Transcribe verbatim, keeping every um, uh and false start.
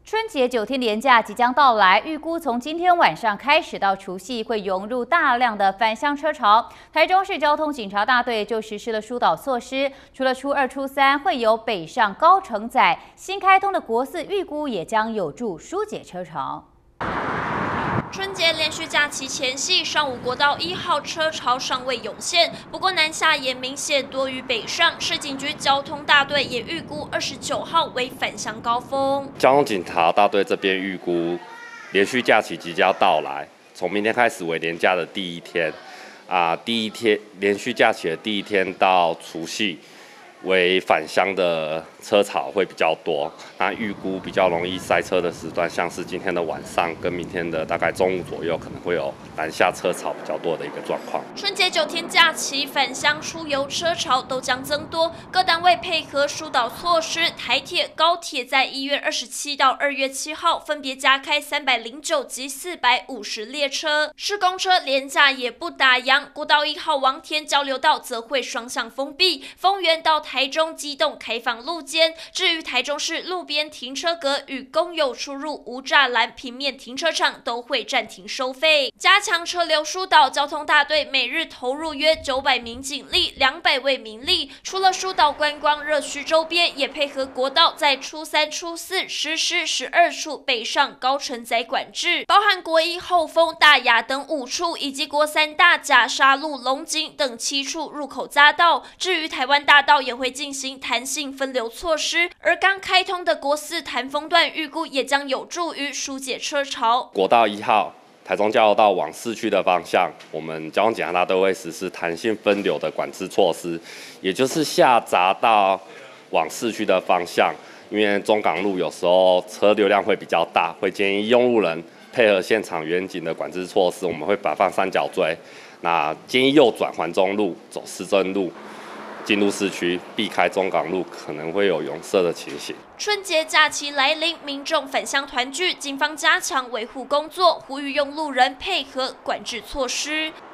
春节九天连假即将到来，预估从今天晚上开始到除夕会涌入大量的返乡车潮。台中市交通警察大队就实施了疏导措施，除了初二、初三会有北上高承载，新开通的国四预估也将有助疏解车潮。 春节连续假期前夕，上午国道一号车潮尚未涌现，不过南下也明显多于北上。市警局交通大队也预估二十九号为返乡高峰。 交通警察大队这边预估，连续假期即将到来，从明天开始为连假的第一天，啊，第一天连续假期的第一天到除夕。 为返乡的车潮会比较多，那预估比较容易塞车的时段，像是今天的晚上跟明天的大概中午左右，可能会有南下车潮比较多的一个状况。 春节九天假期返乡出游车潮都将增多，各单位配合疏导措施，台铁、高铁在一月二十七到二月七号分别加开三百零九及四百五十列车，市公车连假也不打烊，国道一号王田交流道则会双向封闭，丰原到 台中机动开放路肩，至于台中市路边停车格与公有出入无栅栏平面停车场都会暂停收费。加强车流疏导，交通大队每日投入约九百名警力、两百位民力。除了疏导观光热区周边，也配合国道在初三、初四实施十二处北上高承载管制，包含国一后丰、大雅等五处，以及国三大甲、沙鹿、龙井等七处入口匝道。至于台湾大道也 会进行弹性分流措施，而刚开通的国四潭丰段预估也将有助于疏解车潮。 国道一号台中交流道往市区的方向，我们交通警察大队会实施弹性分流的管制措施，也就是下匝道往市区的方向，因为中港路有时候车流量会比较大，会建议用路人配合现场远景的管制措施，我们会摆放三角锥，那建议右转环中路，走市政路。 进入市区，避开中港路可能会有拥塞的情形。 春节假期来临，民众返乡团聚，警方加强维护工作，呼吁用路人配合管制措施。